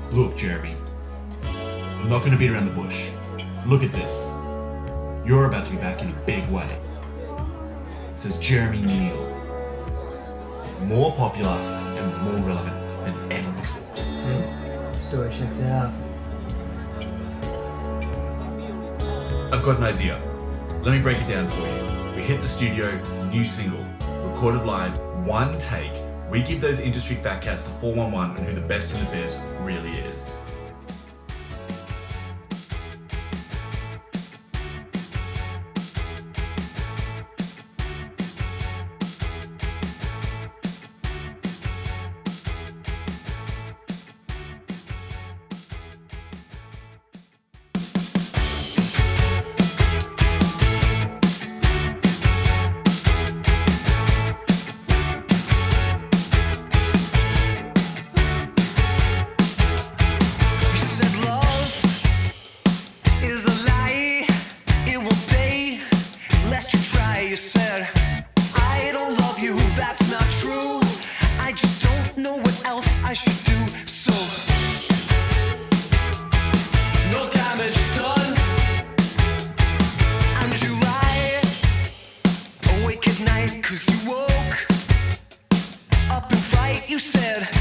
Look, Jeremy, I'm not going to beat around the bush. Look at this. You're about to be back in a big way. It says Jeremy Neal. More popular and more relevant than ever before. Story checks out. I've got an idea. Let me break it down for you. We hit the studio, new single, recorded live, one take. We give those industry fat cats the 411 on who the best in the biz really is. You said, I don't love you, that's not true. I just don't know what else I should do. So, no damage done. And you lie, awake at night, 'cause you woke up in fright. You said,